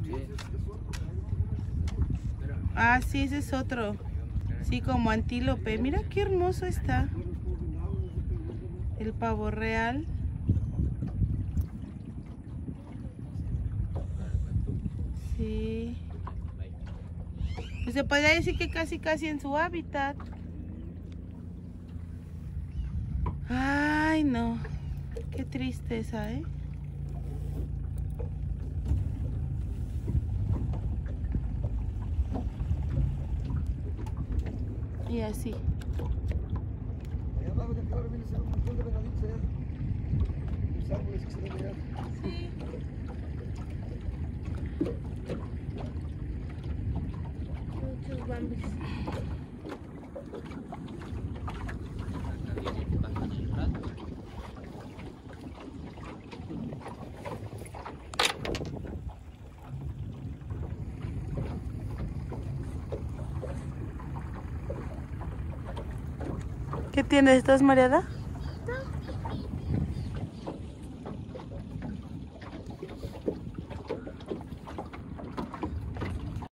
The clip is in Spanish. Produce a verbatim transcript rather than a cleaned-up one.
Ah, sí, ese es otro. Sí, como antílope. Mira qué hermoso está. El pavo real. Sí. Pues se podría decir que casi casi en su hábitat. Ay, no. Qué tristeza, ¿eh? Y así. Allá abajo de acá ahora viene a ser un montón de venaditos allá. Los árboles que se ven allá. Sí. Muchos bambis. ¿Qué tienes? ¿Estás mareada?